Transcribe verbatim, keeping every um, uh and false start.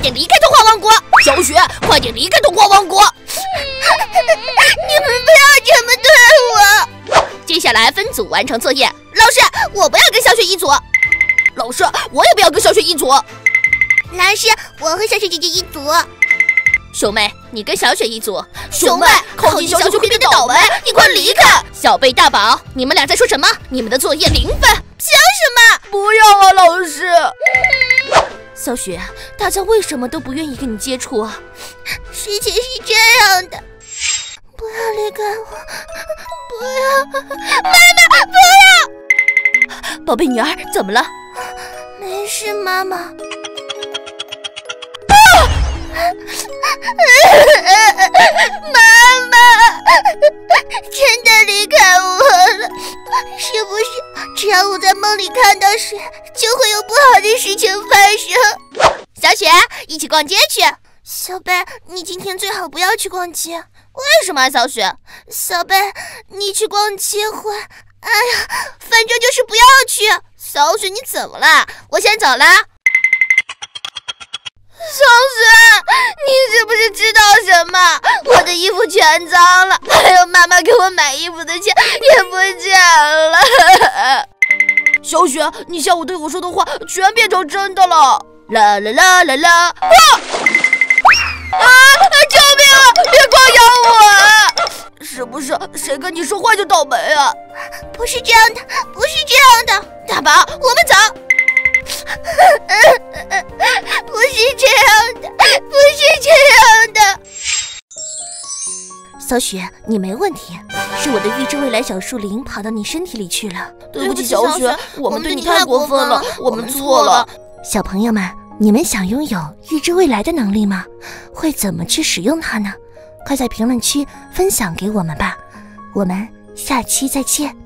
点离开童话王国！小雪，快点离开童话王国！ 你们不要这么对我！ 接下来分组完成作业。老师，我不要跟小雪一组。老师，我也不要跟小雪一组。 老师，我和小雪姐姐一组。 熊妹，你跟小雪一组。 熊妹， 靠近小雪就变得倒霉，你快离开！小贝、大宝，你们俩在说什么？你们的作业零分， 凭什么？ 不要啊，老师！小雪，大家为什么都不愿意跟你接触啊？ 事情是这样的，不要离开我，不要，妈妈，不要！ 宝贝女儿，怎么了？ 没事，妈妈。妈妈，真的离开我了，是不是只要我在梦里看到谁，就会有不好的事情发生？ 小雪，一起逛街去。 小贝，你今天最好不要去逛街。 为什么啊，小雪？ 小贝，你去逛街会……哎呀，反正就是不要去。 小雪，你怎么了？我先走了。 小雪，你是不是知道什么？我的衣服全脏了，还有妈妈给我买衣服的钱也不见了。 小雪，你下午对我说的话全变成真的了！啦啦啦啦啦！啊！ 啊！救命啊！别光咬我啊！ 是不是谁跟你说话就倒霉啊？ 不是这样的，不是这样的。 大宝，我们走。 不是这样的，不是这样的。 小雪，你没问题，是我的预知未来小树林跑到你身体里去了。 对不起，小雪，我们对你太过分了，我们错了。 小朋友们，你们想拥有预知未来的能力吗？会怎么去使用它呢？快在评论区分享给我们吧，我们下期再见。